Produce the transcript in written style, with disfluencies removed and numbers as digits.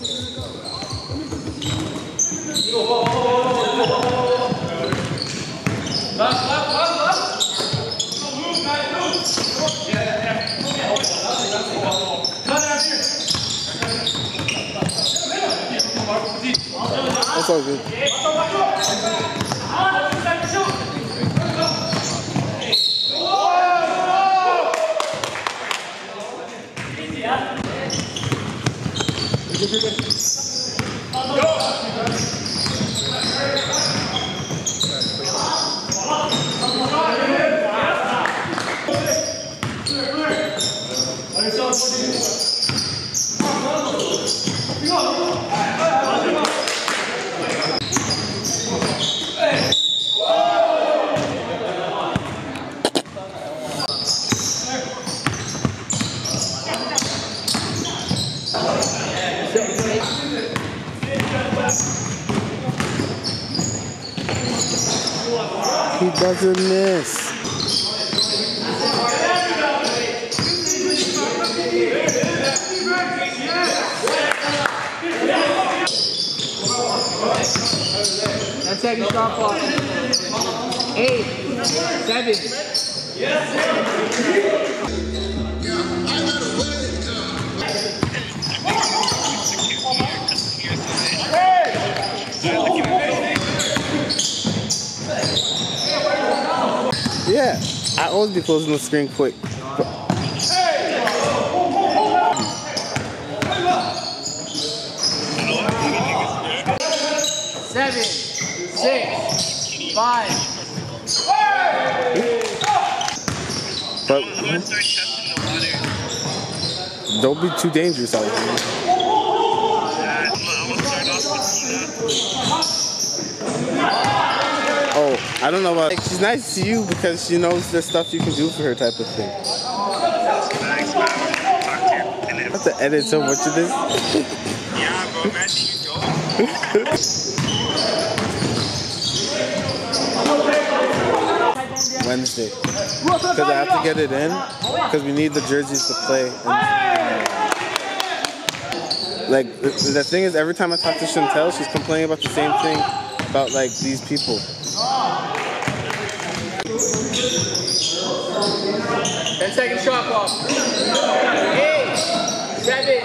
That's all good. He doesn't miss. That second shot clock. 8, 7. Yeah, I always be closing the screen quick. 7, 6, 5. But don't be too dangerous out here. Oh, I don't know about. Like, she's nice to you because she knows the stuff you can do for her, type of thing. I have to edit so much of this. Yeah, bro, imagine you go. Wednesday. Because I have to get it in because we need the jerseys to play. Like, the thing is, every time I talk to Chantel, she's complaining about the same thing about, like, these people. 10-second shot clock. 8, 7.